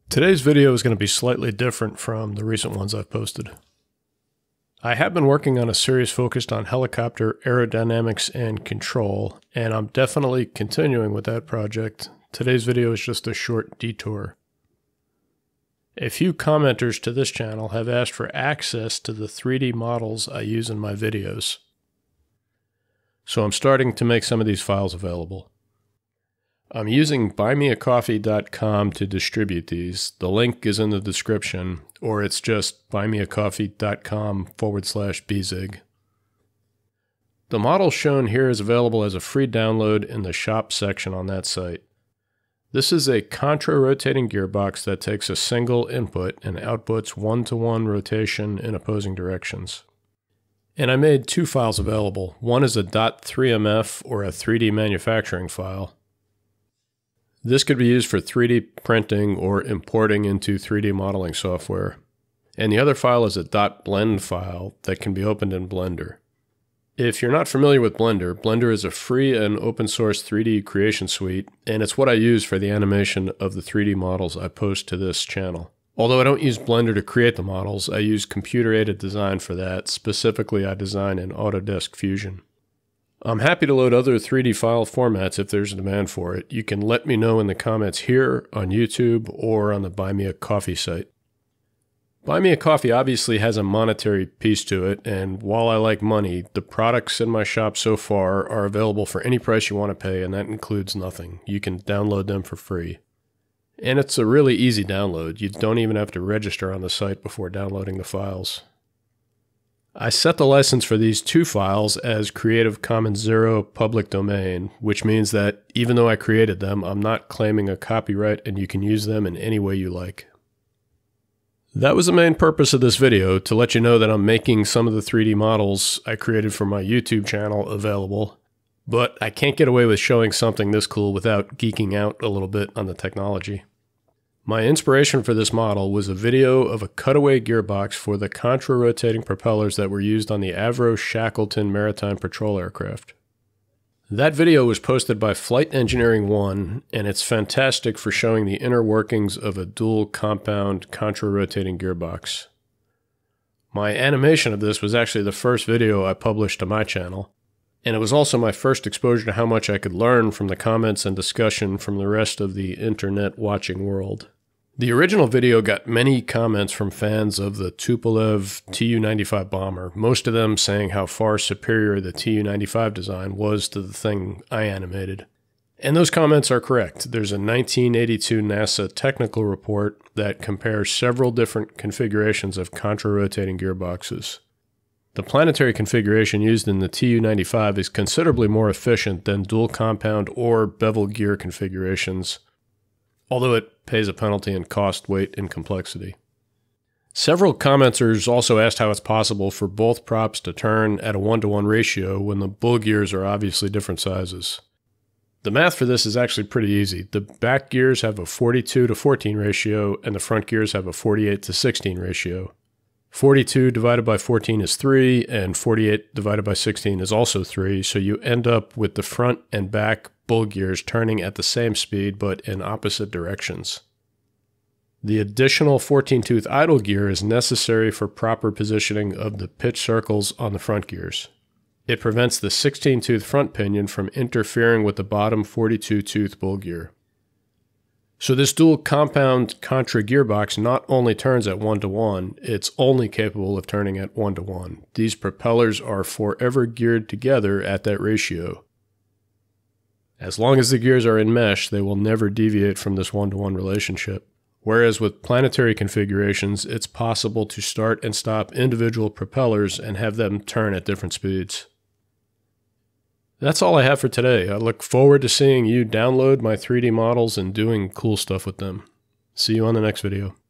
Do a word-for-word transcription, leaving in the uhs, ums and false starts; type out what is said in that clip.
Today's video is going to be slightly different from the recent ones I've posted. I have been working on a series focused on helicopter aerodynamics and control, and I'm definitely continuing with that project. Today's video is just a short detour. A few commenters to this channel have asked for access to the three D models I use in my videos. So I'm starting to make some of these files available. I'm using buy me a coffee dot com to distribute these. The link is in the description, or it's just buy me a coffee dot com forward slash bzig. The model shown here is available as a free download in the shop section on that site. This is a contra-rotating gearbox that takes a single input and outputs one-to-one rotation in opposing directions. And I made two files available. One is a .3mf or a three D manufacturing file. This could be used for three D printing or importing into three D modeling software. And the other file is a .blend file that can be opened in Blender. If you're not familiar with Blender, Blender is a free and open source three D creation suite, and it's what I use for the animation of the three D models I post to this channel. Although I don't use Blender to create the models, I use computer-aided design for that. Specifically, I design in Autodesk Fusion. I'm happy to load other three D file formats if there's a demand for it. You can let me know in the comments here, on YouTube, or on the Buy Me a Coffee site. Buy Me a Coffee obviously has a monetary piece to it, and while I like money, the products in my shop so far are available for any price you want to pay, and that includes nothing. You can download them for free. And it's a really easy download. You don't even have to register on the site before downloading the files. I set the license for these two files as Creative Commons Zero public domain, which means that even though I created them, I'm not claiming a copyright and you can use them in any way you like. That was the main purpose of this video, to let you know that I'm making some of the three D models I created for my YouTube channel available, but I can't get away with showing something this cool without geeking out a little bit on the technology. My inspiration for this model was a video of a cutaway gearbox for the contra-rotating propellers that were used on the Avro Shackleton Maritime Patrol aircraft. That video was posted by Flight Engineering one, and it's fantastic for showing the inner workings of a dual compound contra-rotating gearbox. My animation of this was actually the first video I published to my channel, and it was also my first exposure to how much I could learn from the comments and discussion from the rest of the internet watching world. The original video got many comments from fans of the Tupolev T U ninety-five bomber, most of them saying how far superior the T U ninety-five design was to the thing I animated. And those comments are correct. There's a nineteen eighty-two NASA technical report that compares several different configurations of contra-rotating gearboxes. The planetary configuration used in the T U ninety-five is considerably more efficient than dual compound or bevel gear configurations, although it pays a penalty in cost, weight, and complexity. Several commenters also asked how it's possible for both props to turn at a one-to-one ratio when the bull gears are obviously different sizes. The math for this is actually pretty easy. The back gears have a forty-two to fourteen ratio, and the front gears have a forty-eight to sixteen ratio. forty-two divided by fourteen is three, and forty-eight divided by sixteen is also three, so you end up with the front and back bull gears turning at the same speed but in opposite directions. The additional fourteen tooth idle gear is necessary for proper positioning of the pitch circles on the front gears. It prevents the sixteen tooth front pinion from interfering with the bottom forty-two tooth bull gear. So this dual compound contra gearbox not only turns at one-to-one, it's only capable of turning at one-to-one. These propellers are forever geared together at that ratio. As long as the gears are in mesh, they will never deviate from this one-to-one relationship. Whereas with planetary configurations, it's possible to start and stop individual propellers and have them turn at different speeds. That's all I have for today. I look forward to seeing you download my three D models and doing cool stuff with them. See you on the next video.